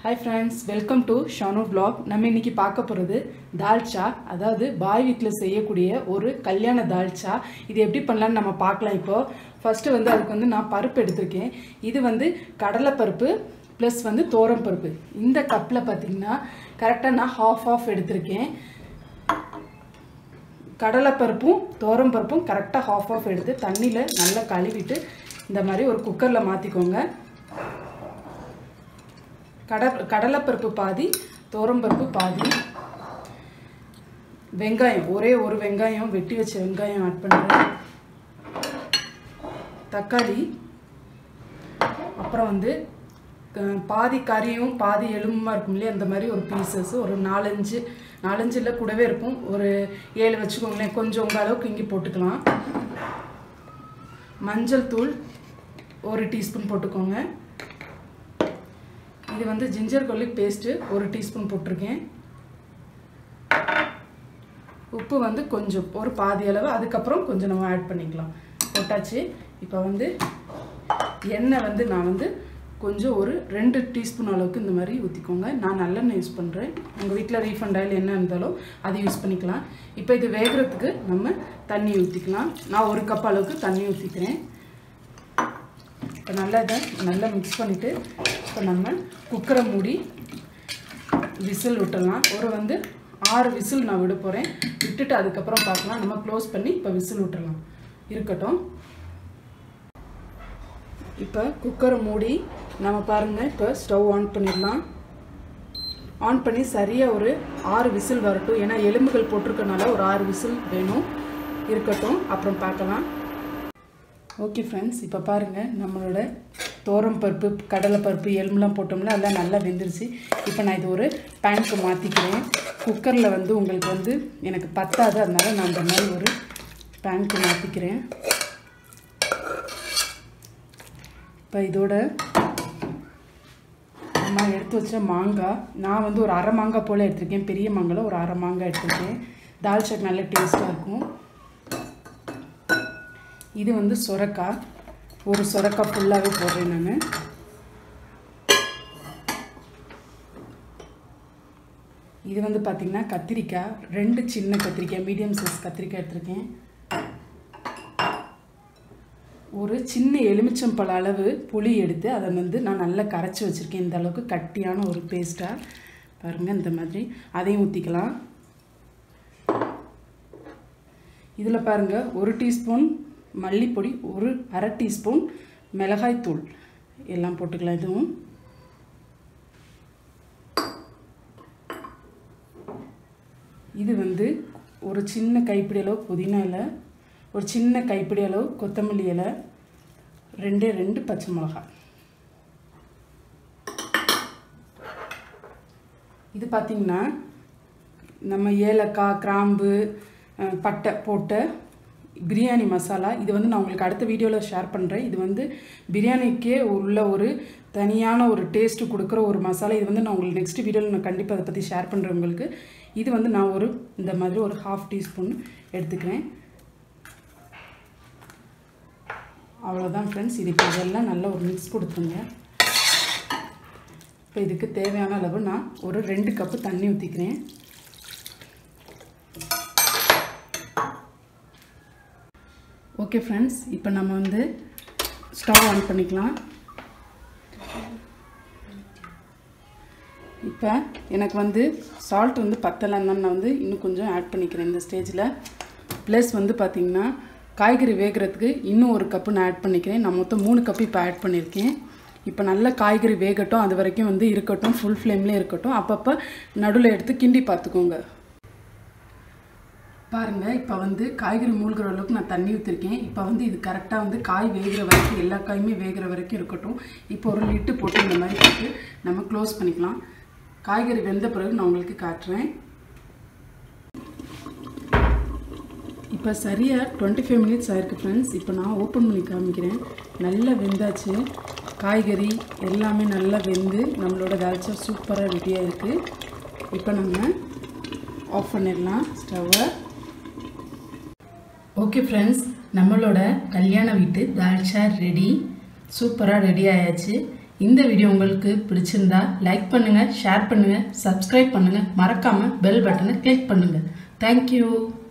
Hi friends, welcome to Shanu vlog. நம்ம இன்னைக்கு பார்க்க போறது தால்ச்சா, அதாவது பாய் வீட்ல செய்யக்கூடிய ஒரு கல்யாண தால்ச்சா. இது எப்படி பண்ணலாம்னு நம்ம பார்க்கலாம் இப்போ. ஃபர்ஸ்ட் வந்து அதுக்கு வந்து நான் பருப்பு எடுத்துர்க்கேன். இது வந்து கடலை பருப்பு ப்ளஸ் வந்து தோரம் பருப்பு. இந்த கப்ல பாத்தீங்கன்னா கரெக்ட்டா நான் half எடுத்துர்க்கேன். கடலை பருப்பும் தோரம் பருப்பும் கரெக்ட்டா half எடுத்து தண்ணில நல்லா கழுவிட்டு இந்த மாதிரி ஒரு குக்கர்ல மாத்திக்கோங்க. கடலை பருப்பு பாதி தோரம் பருப்பு பாதி வெங்காயம் ஒரே ஒரு வெங்காயம் வெட்டி வச்ச வெங்காயம் ஆட் பண்றேன் தக்காளி அப்புறம் வந்து பாதி கறியும் பாதி எலும்புமா இருக்கும்ல அந்த மாதிரி ஒரு பீசஸ் ஒரு 4-5 இல்ல கூடவே இருக்கும் ஒரு 7 வெச்சுக்கோங்களே கொஞ்சம் உங்க அளவுக்கு இங்க போட்டுக்கலாம் மஞ்சள் தூள் 1 டீஸ்பூன் போட்டுக்கோங்க இது வந்து ginger garlic paste 1 டீஸ்பூன் போட்டுருக்கேன் உப்பு வந்து கொஞ்சம் ஒரு பாதி அளவு அதுக்கு அப்புறம் கொஞ்சம் நம்ம ஆட் பண்ணிக்கலாம் போட்டாச்சு இப்போ வந்து எண்ணெய் வந்து நான் வந்து கொஞ்சம் ஒரு 2 டீஸ்பூன் அளவுக்கு இந்த மாதிரி ஊத்திக்கோங்க நான் நல்லெண்ணெய் யூஸ் பண்றேன் உங்க வீட்ல ரீஃபைண்ட் ஆயில் என்ன இருந்தாலும் அது யூஸ் பண்ணிக்கலாம் இப்போ இது வேகறதுக்கு நம்ம தண்ணி ஊத்திக்கலாம் நான் 1 கப் அளவுக்கு தண்ணி ஊத்திக்கிறேன் இப்போ நல்லா mix பண்ணிட்டு இப்போ நம்ம குக்கரை மூடி விசில் விட்டலாம் ஒரு வந்து 6 விசில் நான் விட போறேன் விட்டுட்டு அதுக்கு அப்புறம் பார்க்கலாம் நம்ம க்ளோஸ் பண்ணி இப்போ விசில் விட்டலாம் இருக்கட்டும் இப்போ குக்கரை மூடி நாம பாருங்க இப்போ ஸ்டவ் ஆன் பண்ணிடலாம் ஆன் பண்ணி சரியா ஒரு 6 விசில் வரட்டும் ஏனா எலும்புகள் போட்டுருக்கனால ஒரு 6 விசில் வேணும் இருக்கட்டும் அப்புறம் பார்க்கலாம் ஓகே फ्रेंड्स இப்போ பாருங்க நம்மளோட தோரம் பருப்பு கடலை பருப்பு எலும்புலாம் போட்டோம்ல அதெல்லாம் நல்லா வெந்திருச்சு இப்போ நான் இது ஒரு பேனுக்கு மாத்திக்கிறேன் குக்கர்ல வந்து உங்களுக்கு வந்து எனக்கு பத்தாது அதனால நான் இந்த மாதிரி ஒரு பேனுக்கு மாத்திக்கிறேன் இப்போ இதோட நம்ம எடுத்து வச்ச மாங்காய் நான் வந்து ஒரு அரை மாங்காய் போல எடுத்துர்க்கேன் பெரிய மாங்கால ஒரு அரை மாங்காய் எடுத்துர்க்கேன் தால்ச்சாக்கு நல்ல டேஸ்டா இருக்கும் இது வந்து சொரக்காய் ஒரு சொரக்காய் ஃபுல்லாவே போடுறேன் நான் இது வந்து பாத்தீங்கன்னா கத்திரிக்காய் 2 சின்ன கத்திரிக்காய் மீடியம் சைஸ் கத்திரிக்காய் எடுத்துர்க்கேன் ஒரு சின்ன எலுமிச்சம்பழ அளவு புளி எடுத்து அதை வந்து நான் நல்லா கரைச்சு வச்சிருக்கேன் இந்த அளவுக்கு கட்டியான ஒரு பேஸ்டா பாருங்க இந்த மாதிரி அதையும் ஊத்திக்கலாம் இதுல பாருங்க 1 டீஸ்பூன் மல்லிப்பொடி ஒரு அரை டீஸ்பூன் மிளகாய் தூள் எல்லாம் போட்டுக்கலாம் இதுவும் இது வந்து ஒரு சின்ன கைப்பிடி அளவு புதினா இலை ஒரு சின்ன கைப்பிடி அளவு கொத்தமல்லி இலை 2 பச்சை மிளகாய் இது பாத்தீங்கன்னா நம்ம ஏலக்காய் கிராம்பு பட்டை போட்ட பிரியாணி மசாலா இது வந்து நான் உங்களுக்கு அடுத்த வீடியோல ஷேர் பண்றேன் இது வந்து பிரியாணிக்கே உள்ள ஒரு தனியான ஒரு டேஸ்ட் கொடுக்கிற ஒரு மசாலா இது வந்து நான் உங்களுக்கு நெக்ஸ்ட் வீடியோல நான் கண்டிப்பா அத பத்தி ஷேர் பண்றேன் உங்களுக்கு இது வந்து நான் ஒரு இந்த மாதிரி ஒரு 1/2 டீஸ்பூன் எடுத்துக்கிறேன் அவ்வளவுதான் फ्रेंड्स இது இதெல்லாம் நல்லா ஒரு mix கொடுத்துங்க இப்போ இதுக்கு தேவையான அளவு நான் ஒரு 2 கப் தண்ணி ஊத்திக்கிறேன் ஓகே फ्रेंड्स இப்போ நம்ம வந்து ஸ்டவ் ஆன் பண்ணிக்கலாம் இப்போ எனக்கு வந்து salt வந்து பத்தலன்னா நான் வந்து இன்னும் கொஞ்சம் ஆட் பண்ணிக்கிறேன் இந்த ஸ்டேஜ்ல ப்ளஸ் வந்து பாத்தீங்கன்னா காய்கறி வேகறதுக்கு இன்னும் 1 கப் நான் ஆட் பண்ணிக்கிறேன் நான் மொத்தம் 3 கப் இப்ப ஆட் பண்ணிருக்கேன் இப்போ நல்ல காய்கறி வேகட்டும் அது வரைக்கும் வந்து இருக்கட்டும் ফুল ஃப்ளேம்ல இருக்கட்டும் அப்பப்ப நடுவுல எடுத்து கிண்டி பாத்துக்கோங்க பாருங்க இப்போ வந்து காய்கறி மூழ்குற அளவுக்கு நான் தண்ணி ஊத்திருக்கேன் இப்போ வந்து இது கரெக்ட்டா வந்து காய் வேகற வரைக்கும் எல்லா காயுமே வேகற வரைக்கும் இருக்கட்டும் இப்போ ஒரு லிட் போட்டு இந்த மாதிரி போட்டு நம்ம க்ளோஸ் பண்ணிக்கலாம் காய்கறி வெந்த பிறகு நான் உங்களுக்கு காட்றேன் இப்போ சரியா 25 மினிட்ஸ் ஆயிருக்கு फ्रेंड्स இப்போ நான் ஓபன் பண்ணி காமிக்கிறேன் நல்லா வெந்தாச்சு காய்கறி எல்லாமே நல்லா வெந்து நம்மளோட தால்ச்சா சூப்பரா ரெடியா இருக்கு இப்போ நம்ம ஆஃப் பண்ணிடலாம் ஸ்டவ் ஓகே फ्रेंड्स நம்மளோட கல்யாண வீட்டு தால்ச்சா ரெடி சூப்பரா ரெடி ஆயாச்சு இந்த வீடியோ உங்களுக்கு பிடிச்சிருந்தா லைக் பண்ணுங்கள், ஷேர் பண்ணுங்கள், சப்ஸ்கிரைப் பண்ணுங்கள், மறக்காமல் பெல் பட்டனை கிளிக் பண்ணுங்கள். தேங்க்யூ.